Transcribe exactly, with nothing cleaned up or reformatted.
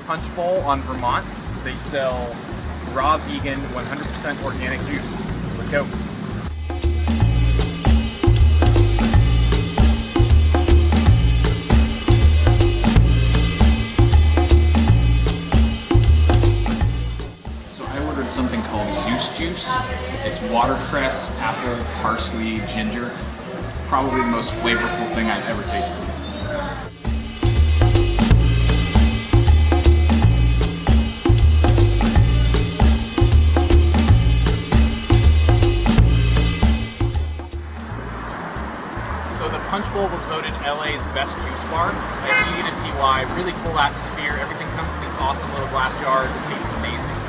Punchbowl on Vermont. They sell raw, vegan, one hundred percent organic juice. Let's go. So I ordered something called Zeus Juice. It's watercress, apple, parsley, ginger. Probably the most flavorful thing I've ever tasted. So the Punchbowl was voted L A's best juice bar. It's easy to see why. Really cool atmosphere. Everything comes in these awesome little glass jars. It tastes amazing.